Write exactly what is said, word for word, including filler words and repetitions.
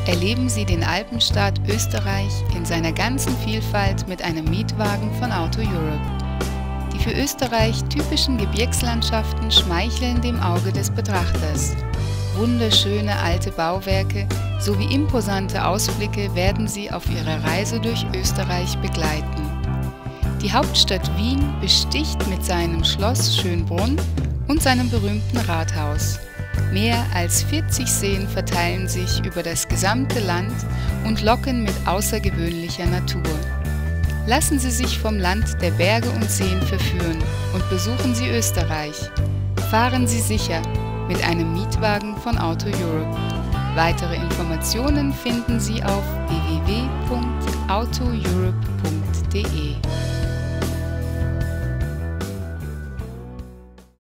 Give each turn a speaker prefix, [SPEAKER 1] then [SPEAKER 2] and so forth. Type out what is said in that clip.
[SPEAKER 1] Erleben Sie den Alpenstaat Österreich in seiner ganzen Vielfalt mit einem Mietwagen von Auto Europe. Die für Österreich typischen Gebirgslandschaften schmeicheln dem Auge des Betrachters. Wunderschöne alte Bauwerke sowie imposante Ausblicke werden Sie auf Ihrer Reise durch Österreich begleiten. Die Hauptstadt Wien besticht mit seinem Schloss Schönbrunn und seinem berühmten Rathaus. Mehr als vierzig Seen verteilen sich über das gesamte Land und locken mit außergewöhnlicher Natur. Lassen Sie sich vom Land der Berge und Seen verführen und besuchen Sie Österreich. Fahren Sie sicher mit einem Mietwagen von Auto Europe. Weitere Informationen finden Sie auf w w w punkt auto europe punkt de.